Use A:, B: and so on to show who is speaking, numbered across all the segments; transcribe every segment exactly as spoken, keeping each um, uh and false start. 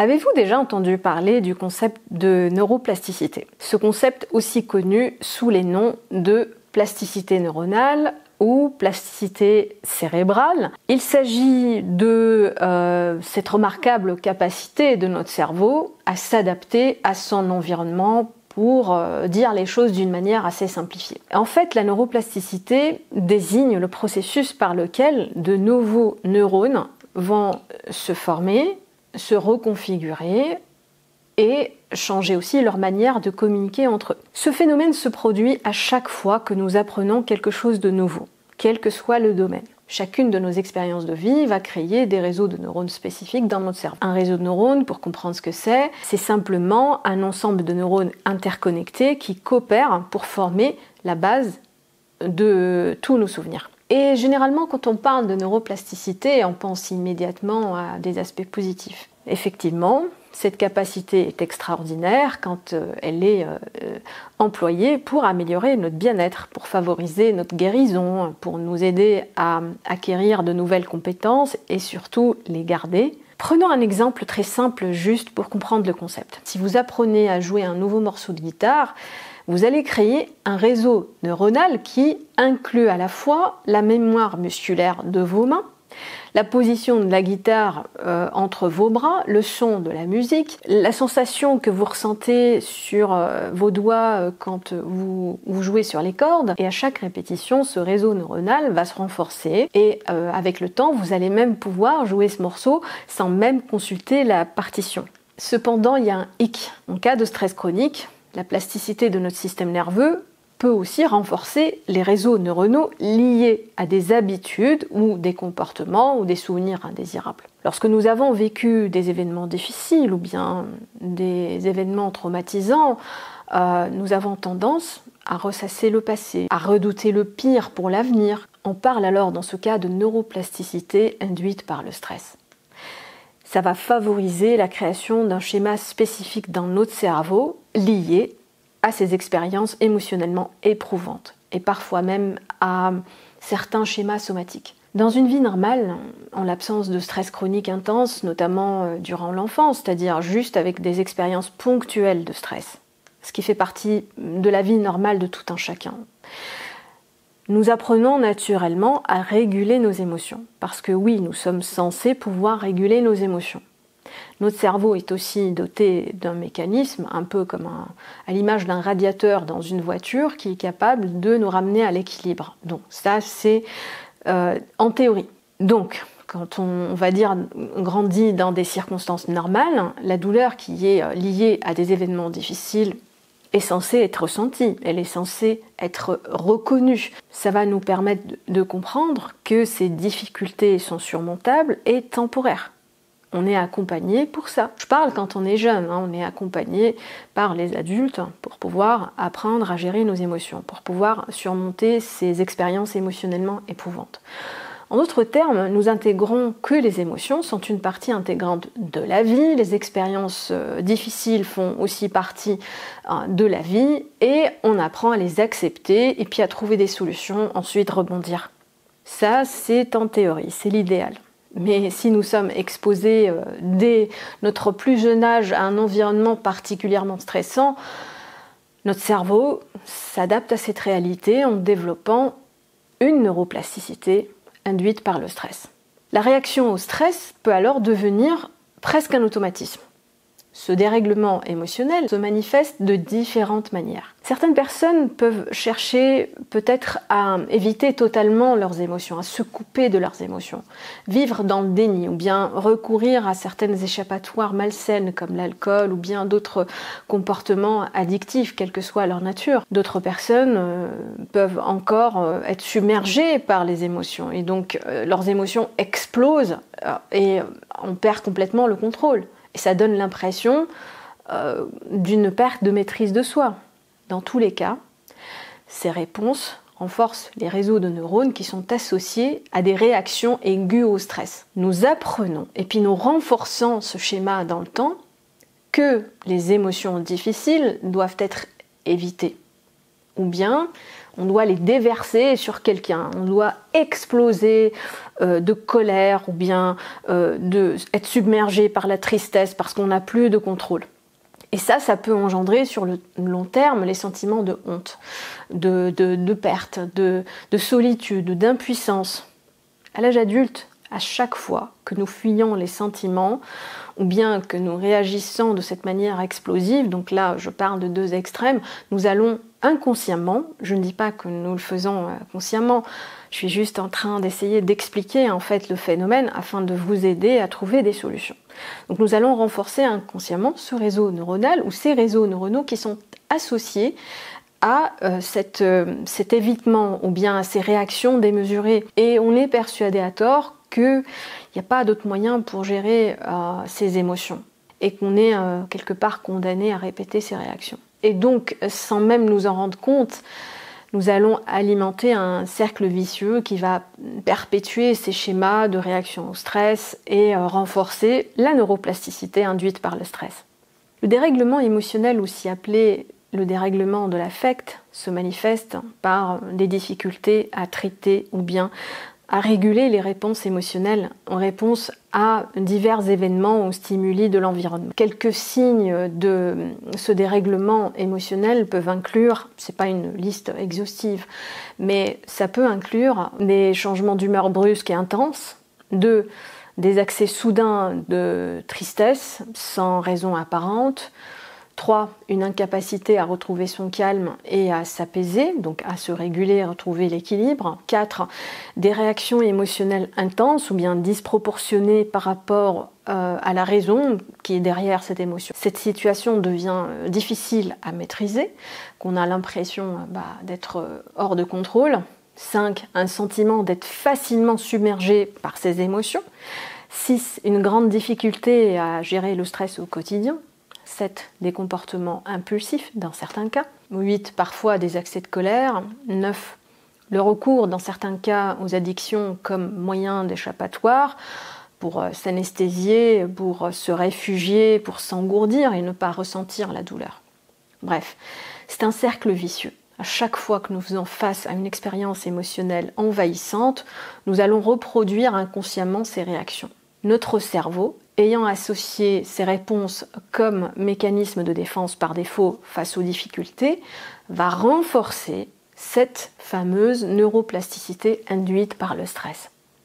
A: Avez-vous déjà entendu parler du concept de neuroplasticité? Ce concept aussi connu sous les noms de plasticité neuronale ou plasticité cérébrale. Il s'agit de euh, cette remarquable capacité de notre cerveau à s'adapter à son environnement pour euh, dire les choses d'une manière assez simplifiée. En fait, la neuroplasticité désigne le processus par lequel de nouveaux neurones vont se former, se reconfigurer et changer aussi leur manière de communiquer entre eux. Ce phénomène se produit à chaque fois que nous apprenons quelque chose de nouveau, quel que soit le domaine. Chacune de nos expériences de vie va créer des réseaux de neurones spécifiques dans notre cerveau. Un réseau de neurones, pour comprendre ce que c'est, c'est simplement un ensemble de neurones interconnectés qui coopèrent pour former la base de tous nos souvenirs. Et généralement, quand on parle de neuroplasticité, on pense immédiatement à des aspects positifs. Effectivement, cette capacité est extraordinaire quand elle est employée pour améliorer notre bien-être, pour favoriser notre guérison, pour nous aider à acquérir de nouvelles compétences et surtout les garder. Prenons un exemple très simple juste pour comprendre le concept. Si vous apprenez à jouer un nouveau morceau de guitare, vous allez créer un réseau neuronal qui inclut à la fois la mémoire musculaire de vos mains, la position de la guitare euh, entre vos bras, le son de la musique, la sensation que vous ressentez sur euh, vos doigts euh, quand vous, vous jouez sur les cordes. Et à chaque répétition, ce réseau neuronal va se renforcer et euh, avec le temps, vous allez même pouvoir jouer ce morceau sans même consulter la partition. Cependant, il y a un hic. En cas de stress chronique, la plasticité de notre système nerveux peut aussi renforcer les réseaux neuronaux liés à des habitudes ou des comportements ou des souvenirs indésirables. Lorsque nous avons vécu des événements difficiles ou bien des événements traumatisants, euh, nous avons tendance à ressasser le passé, à redouter le pire pour l'avenir. On parle alors dans ce cas de neuroplasticité induite par le stress. Ça va favoriser la création d'un schéma spécifique dans notre cerveau lié à ces expériences émotionnellement éprouvantes et parfois même à certains schémas somatiques. Dans une vie normale, en l'absence de stress chronique intense, notamment durant l'enfance, c'est-à-dire juste avec des expériences ponctuelles de stress, ce qui fait partie de la vie normale de tout un chacun, nous apprenons naturellement à réguler nos émotions. Parce que oui, nous sommes censés pouvoir réguler nos émotions. Notre cerveau est aussi doté d'un mécanisme, un peu comme un, à l'image d'un radiateur dans une voiture, qui est capable de nous ramener à l'équilibre. Donc ça, c'est euh, en théorie. Donc, quand on, on va dire, on grandit dans des circonstances normales, la douleur qui est liée à des événements difficiles est censée être ressentie, elle est censée être reconnue. Ça va nous permettre de, de comprendre que ces difficultés sont surmontables et temporaires. On est accompagné pour ça. Je parle quand on est jeune, hein, on est accompagné par les adultes pour pouvoir apprendre à gérer nos émotions, pour pouvoir surmonter ces expériences émotionnellement éprouvantes. En d'autres termes, nous intégrons que les émotions sont une partie intégrante de la vie, les expériences euh, difficiles font aussi partie euh, de la vie et on apprend à les accepter et puis à trouver des solutions, ensuite rebondir. Ça, c'est en théorie, c'est l'idéal. Mais si nous sommes exposés euh, dès notre plus jeune âge à un environnement particulièrement stressant, notre cerveau s'adapte à cette réalité en développant une neuroplasticité induite par le stress. La réaction au stress peut alors devenir presque un automatisme. Ce dérèglement émotionnel se manifeste de différentes manières. Certaines personnes peuvent chercher peut-être à éviter totalement leurs émotions, à se couper de leurs émotions, vivre dans le déni ou bien recourir à certaines échappatoires malsaines comme l'alcool ou bien d'autres comportements addictifs, quelle que soit leur nature. D'autres personnes euh, peuvent encore euh, être submergées par les émotions et donc euh, leurs émotions explosent euh, et on perd complètement le contrôle. Et ça donne l'impression euh, d'une perte de maîtrise de soi. Dans tous les cas, ces réponses renforcent les réseaux de neurones qui sont associés à des réactions aiguës au stress. Nous apprenons et puis nous renforçons ce schéma dans le temps que les émotions difficiles doivent être évitées. Ou bien On doit les déverser sur quelqu'un, on doit exploser euh, de colère ou bien euh, de, être submergé par la tristesse parce qu'on n'a plus de contrôle. Et ça, ça peut engendrer sur le long terme les sentiments de honte, de, de, de perte, de, de solitude, d'impuissance. À l'âge adulte, à chaque fois que nous fuyons les sentiments, ou bien que nous réagissons de cette manière explosive, donc là je parle de deux extrêmes, nous allons inconsciemment, je ne dis pas que nous le faisons consciemment, je suis juste en train d'essayer d'expliquer en fait le phénomène afin de vous aider à trouver des solutions. Donc nous allons renforcer inconsciemment ce réseau neuronal ou ces réseaux neuronaux qui sont associés à euh, cette, euh, cet évitement ou bien à ces réactions démesurées. Et on est persuadé à tort qu'il n'y a pas d'autre moyen pour gérer euh, ces émotions et qu'on est euh, quelque part condamné à répéter ces réactions. Et donc, sans même nous en rendre compte, nous allons alimenter un cercle vicieux qui va perpétuer ces schémas de réaction au stress et euh, renforcer la neuroplasticité induite par le stress. Le dérèglement émotionnel, aussi appelé le dérèglement de l'affect, se manifeste par des difficultés à traiter ou bien à réguler les réponses émotionnelles en réponse à divers événements ou stimuli de l'environnement. Quelques signes de ce dérèglement émotionnel peuvent inclure, c'est pas une liste exhaustive, mais ça peut inclure des changements d'humeur brusques et intenses, deux, des accès soudains de tristesse sans raison apparente, trois. Une incapacité à retrouver son calme et à s'apaiser, donc à se réguler, à retrouver l'équilibre. quatre. Des réactions émotionnelles intenses ou bien disproportionnées par rapport euh, à la raison qui est derrière cette émotion. Cette situation devient euh, difficile à maîtriser, qu'on a l'impression euh, bah, d'être euh, hors de contrôle. cinq. Un sentiment d'être facilement submergé par ces émotions. six. Une grande difficulté à gérer le stress au quotidien. sept. Des comportements impulsifs dans certains cas. huit. Parfois des accès de colère. neuf. Le recours dans certains cas aux addictions comme moyen d'échappatoire pour s'anesthésier, pour se réfugier, pour s'engourdir et ne pas ressentir la douleur. Bref, c'est un cercle vicieux. À chaque fois que nous faisons face à une expérience émotionnelle envahissante, nous allons reproduire inconsciemment ces réactions. Notre cerveau, ayant associé ces réponses comme mécanisme de défense par défaut face aux difficultés, va renforcer cette fameuse neuroplasticité induite par le stress.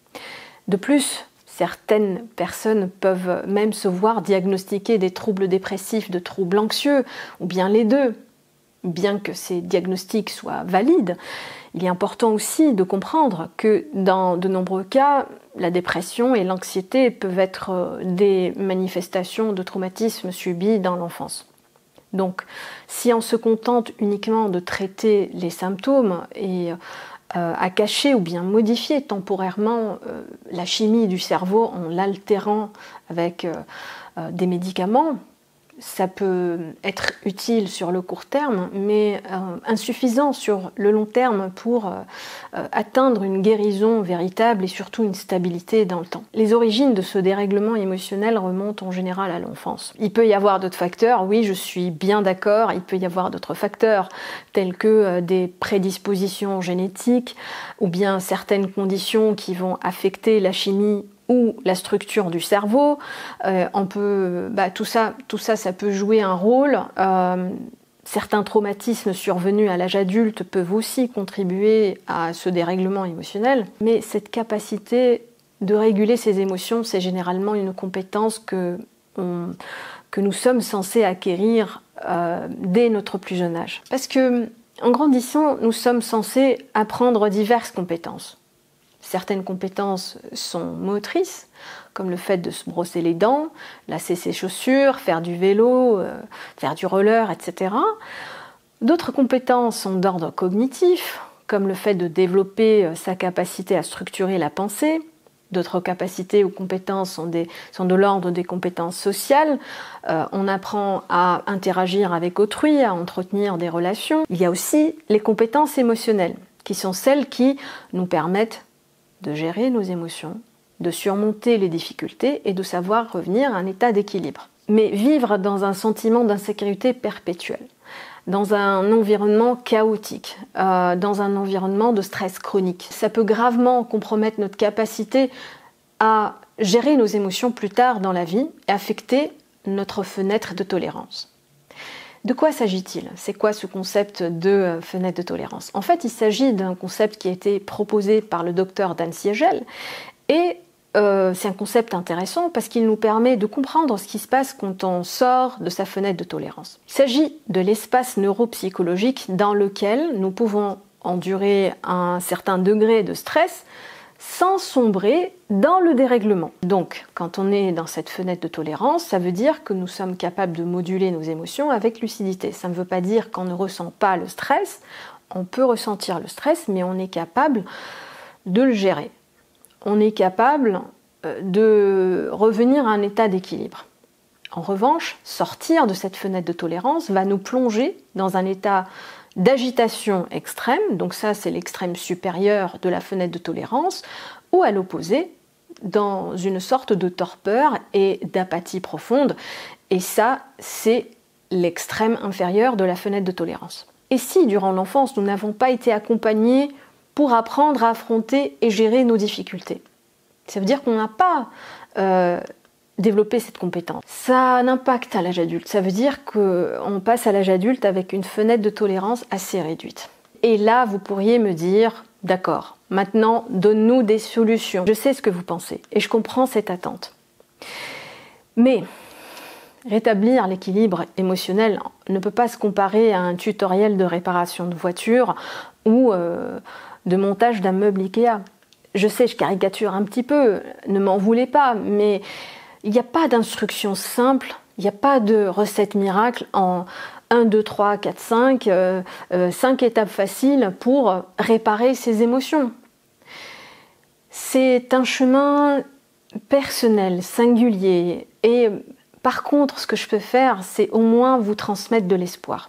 A: De plus, certaines personnes peuvent même se voir diagnostiquer des troubles dépressifs, de troubles anxieux, ou bien les deux. Bien que ces diagnostics soient valides, il est important aussi de comprendre que dans de nombreux cas, la dépression et l'anxiété peuvent être des manifestations de traumatismes subis dans l'enfance. Donc, si on se contente uniquement de traiter les symptômes et euh, à cacher ou bien modifier temporairement euh, la chimie du cerveau en l'altérant avec euh, euh, des médicaments, ça peut être utile sur le court terme, mais euh, insuffisant sur le long terme pour euh, euh, atteindre une guérison véritable et surtout une stabilité dans le temps. Les origines de ce dérèglement émotionnel remontent en général à l'enfance. Il peut y avoir d'autres facteurs, oui, je suis bien d'accord, il peut y avoir d'autres facteurs tels que euh, des prédispositions génétiques ou bien certaines conditions qui vont affecter la chimie ou la structure du cerveau, euh, on peut, bah, tout ça, tout ça, ça peut jouer un rôle. Euh, certains traumatismes survenus à l'âge adulte peuvent aussi contribuer à ce dérèglement émotionnel, mais cette capacité de réguler ses émotions, c'est généralement une compétence que, on, que nous sommes censés acquérir euh, dès notre plus jeune âge. Parce que, en grandissant, nous sommes censés apprendre diverses compétences. Certaines compétences sont motrices, comme le fait de se brosser les dents, lasser ses chaussures, faire du vélo, euh, faire du roller, et cetera. D'autres compétences sont d'ordre cognitif, comme le fait de développer sa capacité à structurer la pensée. D'autres capacités ou compétences sont, des, sont de l'ordre des compétences sociales. Euh, on apprend à interagir avec autrui, à entretenir des relations. Il y a aussi les compétences émotionnelles, qui sont celles qui nous permettent de gérer nos émotions, de surmonter les difficultés et de savoir revenir à un état d'équilibre. Mais vivre dans un sentiment d'insécurité perpétuelle, dans un environnement chaotique, euh, dans un environnement de stress chronique. Ça peut gravement compromettre notre capacité à gérer nos émotions plus tard dans la vie et affecter notre fenêtre de tolérance. De quoi s'agit-il? C'est quoi ce concept de fenêtre de tolérance? En fait, il s'agit d'un concept qui a été proposé par le docteur Dan Siegel et euh, c'est un concept intéressant parce qu'il nous permet de comprendre ce qui se passe quand on sort de sa fenêtre de tolérance. Il s'agit de l'espace neuropsychologique dans lequel nous pouvons endurer un certain degré de stress sans sombrer dans le dérèglement. Donc, quand on est dans cette fenêtre de tolérance, ça veut dire que nous sommes capables de moduler nos émotions avec lucidité. Ça ne veut pas dire qu'on ne ressent pas le stress, on peut ressentir le stress, mais on est capable de le gérer. On est capable de revenir à un état d'équilibre. En revanche, sortir de cette fenêtre de tolérance va nous plonger dans un état d'agitation extrême, donc ça c'est l'extrême supérieur de la fenêtre de tolérance, ou à l'opposé, dans une sorte de torpeur et d'apathie profonde, et ça c'est l'extrême inférieur de la fenêtre de tolérance. Et si durant l'enfance nous n'avons pas été accompagnés pour apprendre à affronter et gérer nos difficultés, ça veut dire qu'on n'a pas euh, développer cette compétence. Ça a un impact à l'âge adulte. Ça veut dire qu'on passe à l'âge adulte avec une fenêtre de tolérance assez réduite. Et là, vous pourriez me dire, d'accord, maintenant, donne-nous des solutions. Je sais ce que vous pensez et je comprends cette attente. Mais rétablir l'équilibre émotionnel ne peut pas se comparer à un tutoriel de réparation de voiture ou euh, de montage d'un meuble Ikea. Je sais, je caricature un petit peu, ne m'en voulez pas, mais il n'y a pas d'instruction simple, il n'y a pas de recette miracle en un, deux, trois, quatre, cinq, euh, euh, cinq étapes faciles pour réparer ses émotions. C'est un chemin personnel, singulier. Et par contre, ce que je peux faire, c'est au moins vous transmettre de l'espoir.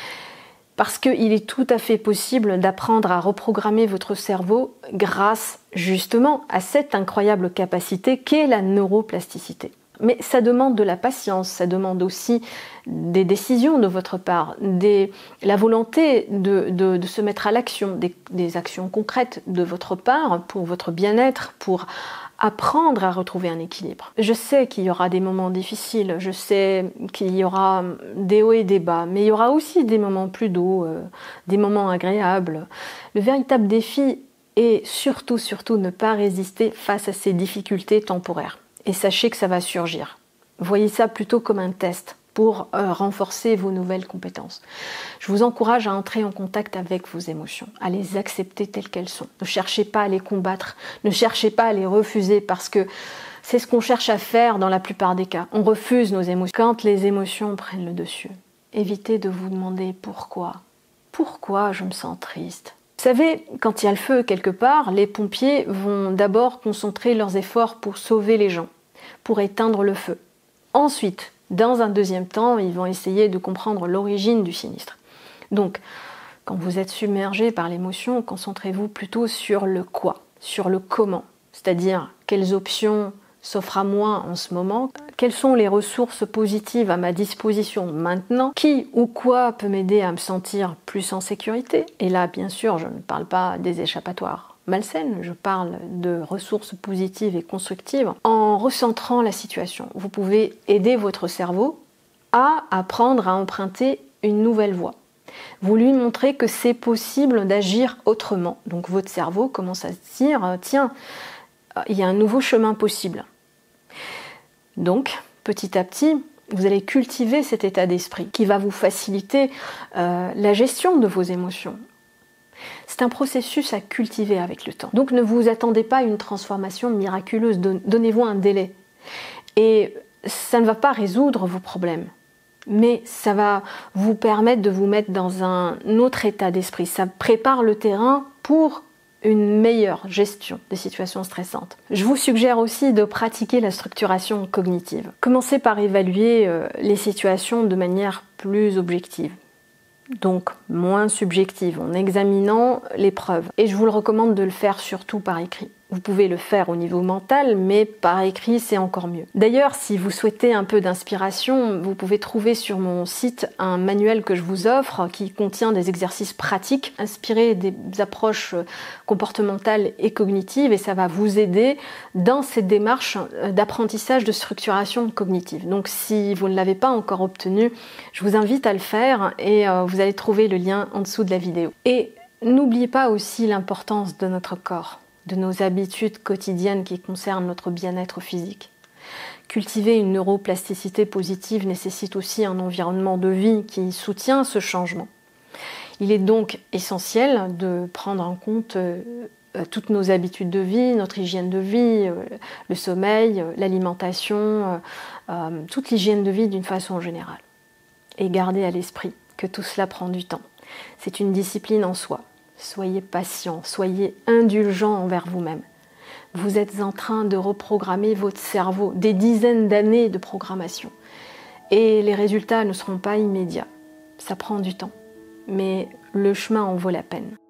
A: Parce qu'il est tout à fait possible d'apprendre à reprogrammer votre cerveau grâce justement à cette incroyable capacité qu'est la neuroplasticité. Mais ça demande de la patience, ça demande aussi des décisions de votre part, des, la volonté de, de, de se mettre à l'action, des, des actions concrètes de votre part pour votre bien-être, pour apprendre à retrouver un équilibre. Je sais qu'il y aura des moments difficiles, je sais qu'il y aura des hauts et des bas, mais il y aura aussi des moments plus doux, euh, des moments agréables. Le véritable défi est surtout, surtout ne pas résister face à ces difficultés temporaires. Et sachez que ça va surgir. Voyez ça plutôt comme un test pour euh, renforcer vos nouvelles compétences. Je vous encourage à entrer en contact avec vos émotions, à les accepter telles qu'elles sont. Ne cherchez pas à les combattre, ne cherchez pas à les refuser parce que c'est ce qu'on cherche à faire dans la plupart des cas. On refuse nos émotions. Quand les émotions prennent le dessus, évitez de vous demander pourquoi. Pourquoi je me sens triste ? Vous savez, quand il y a le feu quelque part, les pompiers vont d'abord concentrer leurs efforts pour sauver les gens, pour éteindre le feu. Ensuite, dans un deuxième temps, ils vont essayer de comprendre l'origine du sinistre. Donc, quand vous êtes submergé par l'émotion, concentrez-vous plutôt sur le quoi, sur le comment. C'est-à-dire, quelles options s'offrent à moi en ce moment, quelles sont les ressources positives à ma disposition maintenant, qui ou quoi peut m'aider à me sentir plus en sécurité. Et là, bien sûr, je ne parle pas des échappatoires malsaines, je parle de ressources positives et constructives. En recentrant la situation, vous pouvez aider votre cerveau à apprendre à emprunter une nouvelle voie. Vous lui montrez que c'est possible d'agir autrement. Donc votre cerveau commence à se dire, tiens, il y a un nouveau chemin possible. Donc, petit à petit, vous allez cultiver cet état d'esprit qui va vous faciliter euh, la gestion de vos émotions. C'est un processus à cultiver avec le temps. Donc ne vous attendez pas à une transformation miraculeuse, donnez-vous un délai. Et ça ne va pas résoudre vos problèmes, mais ça va vous permettre de vous mettre dans un autre état d'esprit. Ça prépare le terrain pour une meilleure gestion des situations stressantes. Je vous suggère aussi de pratiquer la structuration cognitive. Commencez par évaluer euh, les situations de manière plus objective, donc moins subjective, en examinant les preuves. Et je vous le recommande de le faire surtout par écrit. Vous pouvez le faire au niveau mental, mais par écrit, c'est encore mieux. D'ailleurs, si vous souhaitez un peu d'inspiration, vous pouvez trouver sur mon site un manuel que je vous offre qui contient des exercices pratiques inspirés des approches comportementales et cognitives, et ça va vous aider dans cette démarche d'apprentissage de structuration cognitive. Donc si vous ne l'avez pas encore obtenu, je vous invite à le faire et euh, vous allez trouver le lien en dessous de la vidéo. Et n'oubliez pas aussi l'importance de notre corps, de nos habitudes quotidiennes qui concernent notre bien-être physique. Cultiver une neuroplasticité positive nécessite aussi un environnement de vie qui soutient ce changement. Il est donc essentiel de prendre en compte euh, toutes nos habitudes de vie, notre hygiène de vie, euh, le sommeil, euh, l'alimentation, euh, euh, toute l'hygiène de vie d'une façon générale. Et gardez à l'esprit que tout cela prend du temps. C'est une discipline en soi. Soyez patient, soyez indulgent envers vous-même. Vous êtes en train de reprogrammer votre cerveau, des dizaines d'années de programmation. Et les résultats ne seront pas immédiats. Ça prend du temps, mais le chemin en vaut la peine.